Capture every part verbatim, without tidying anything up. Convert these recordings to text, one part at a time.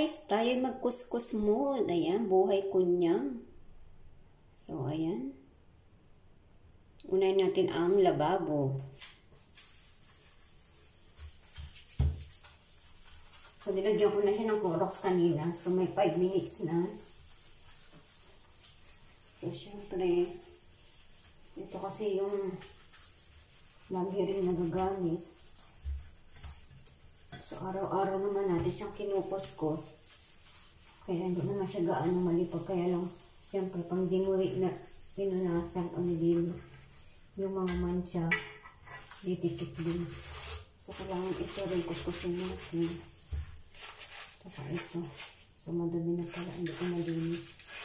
guys, tayo magkuskus mo. Ayan, buhay kunyang. So, ayan. Unahin natin ang lababo. So, nilagyan ko na siya ng Clorox kanina. So, may five minutes na. So, syempre, ito kasi yung lagi rin nagagamit. So, araw-araw naman natin siyang kinukuskos. Kaya hindi naman siya gaano malipag. Kaya lang, siyempre, pang dimuwi na pinunasan o nilinis yung mga mancha, didikit din. So, kailangan ito rin kuskusin natin. Saka ito. So, madumi na pala. Hindi ko malinis.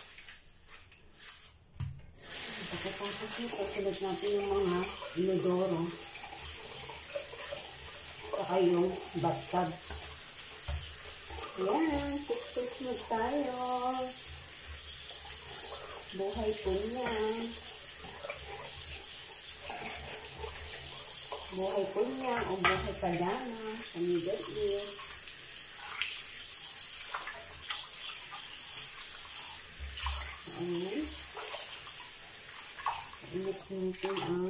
Pagkatapos ito, sunod natin yung mga inodoro. Saka yung bathtub. Ayan, kuskus mo tayo. Buhay po niyan. Buhay po niyan o buhay padana sa Middle East. Ayan. I-mix natin ang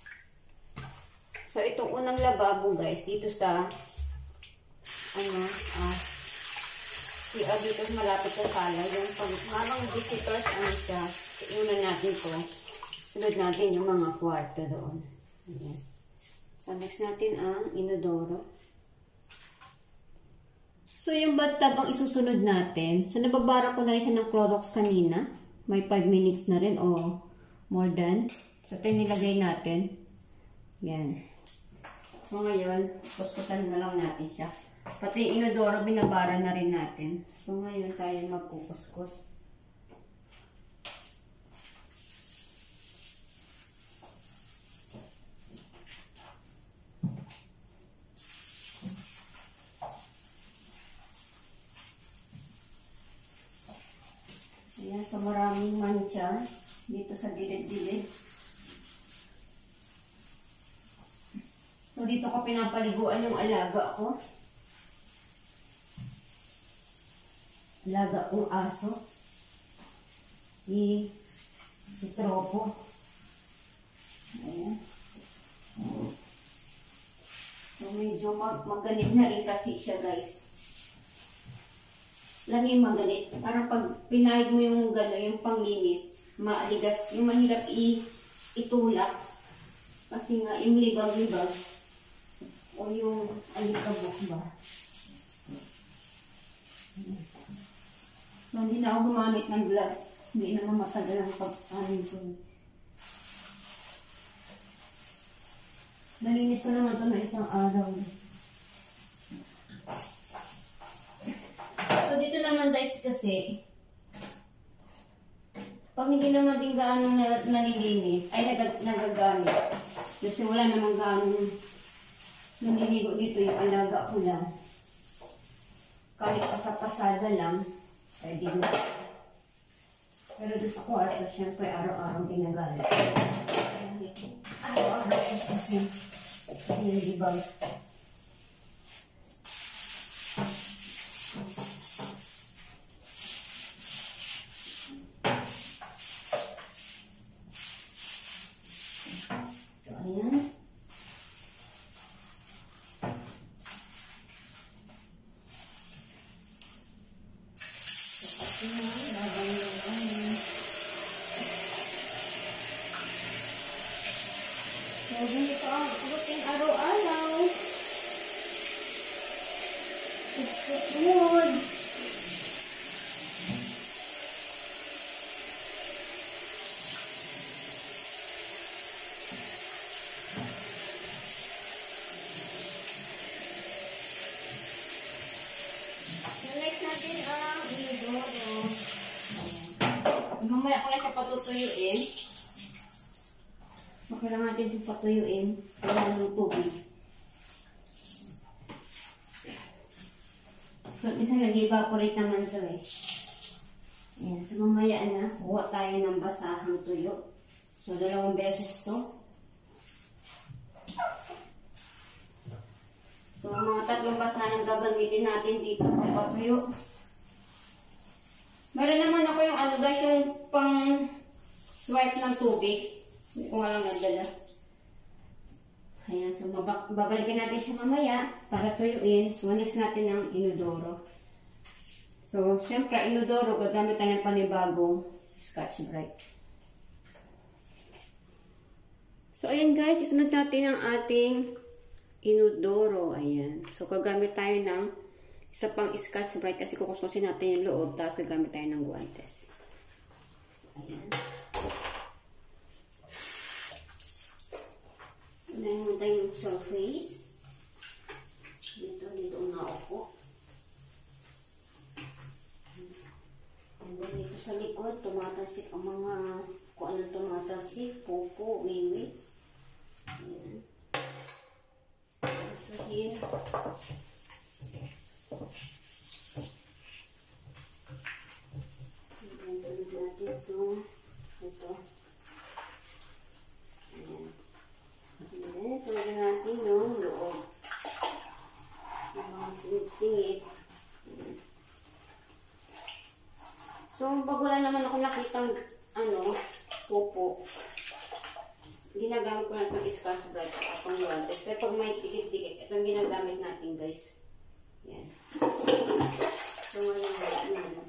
so, itong unang lababo, guys, dito sa, ano, ah, si ah, dito malapit sa sala, yung pag, habang visitors, ano siya, una natin to, sunod natin yung mga kwarto doon. Ayan. So, next natin ang inodoro. So, yung bathtub ang isusunod natin. So, nababara ko na rin siya ng Clorox kanina. May five minutes na rin, o more than. So, ito yung nilagay natin. Yan. So, ngayon, kuskusan na lang natin siya. Pati inodoro, binabara na rin natin. So, ngayon tayo magkukuskus. Ayan, so maraming mancha dito sa dilid-dilid. So, dito ko pinapaliguan yung alaga ko. Alaga kong aso. Si, si Tropo. Ayan. So, medyo mag magalit na rin kasi siya, guys. Alam niyo yung magalit. Parang pag pinahid mo yung gano'n, yung panglinis, maaligas, yung mahirap i itulak. Kasi nga, yung libag-libag, o yung alikabok ba. So, hindi na ako gumamit ng gloves. Hindi naman matagal ang pag-anin ko. Nalinis ko naman ito na isang araw. So, dito naman guys kasi, pag hindi naman din gaano nalilinis, ay nag nagagamit. Kasi wala naman gaano naliligo dito yung alaga ko lang. Kahit pasapasada lang, pwede na. Pero doon sa kwarto, syempre araw-araw ginagamit. Araw-araw kususin. Yung libang. So, ayan. So, ganito ang routine araw-araw. Kuskus-kusod. Next natin ang inodoro. So, mamaya ko lang siya patutuyuin. So, kailangan natin ito patuyuin. Kailangan ng tubig. So, isang nag-evaporate naman siya eh. Ayan. So, mamaya na, kuha tayo ng basahang tuyo. So, dalawang beses to. So, mga tatlong basahan ang gagamitin natin dito pagpatuyo. Meron naman ako yung ano guys, yung pang swipe ng tubig. Hindi ko nga lang nadala. Ayan, so babalikin natin siya mamaya para tuyuin. So next natin ang inodoro. So syempre inodoro, gagamit tayo ng panibagong Scotch-Brite. So ayan guys, isunod natin ang ating inodoro. Ayan. So gagamit tayo ng isa pang Scotch-Brite kasi kukuskusin natin yung loob, tapos gagamit tayo ng guantes. So ayan. Unahin mo tayo yung surface. Dito, dito na ako. And then dito sa likod, tumatasik ang mga, kung anong tumatasik, pupo, wiwi. Ayan. So here. And then sunod natin ito. Ito. Ayan. Ayan, tulad natin yung loob. So, mga singit-singit. So, pag wala naman ako nakitang, ano, pupo, ginagamit ko na itong Scotch-Brite at itong guantes. Pero pag may tikit-tikit, itong ginagamit natin, guys. Yan. So, ngayon, ano,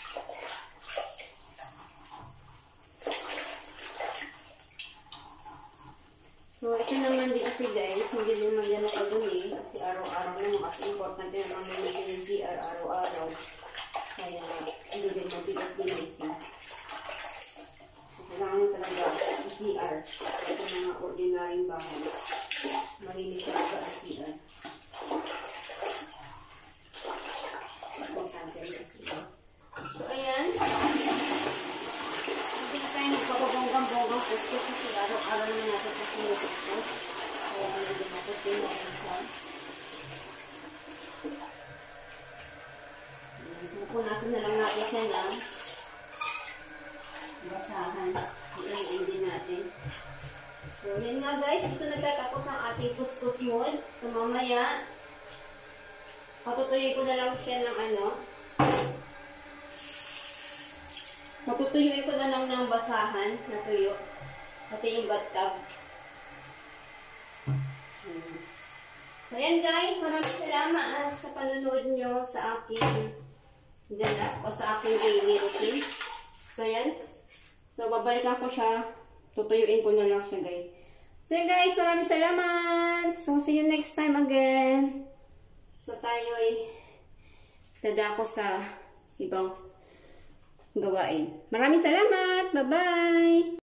so, ito naman din kasi guys, hindi naman yan nakadumi kasi araw-araw naman kasi importante naman malisin yung C R araw-araw. Kaya hindi din mabigat bilisin. So, kailangan mo talaga ang C R. Ito mga ordinaryong bahay. Malinis talaga ang C R. Importante rin ang C R. So, ayan. Hindi na tayo nagpapabonggang-bonggang kuskus kasi araw-araw naman natin sa sinukuskus. Kaya ano din natin pinag-insan. Suko natin na lang natin siya ng basahan. I-end din natin. So, yun nga guys. Dito nagtatapos ang ating kuskus mode. So, mamaya, patutuloy ko na lang siya ng ano. Matutuyuin ko na lang ng basahan na tuyo. Pati yung bathtub. Hmm. So, yan guys. Maraming salamat sa panonood nyo sa aking ganap o sa aking daily routine. So, yan. So, babalikan ko siya. Tutuyuin ko na lang siya guys. So, yan guys. Maraming salamat. So, see you next time again. So, tayo ay dadako sa ibang gawain. Maraming salamat! Bye-bye!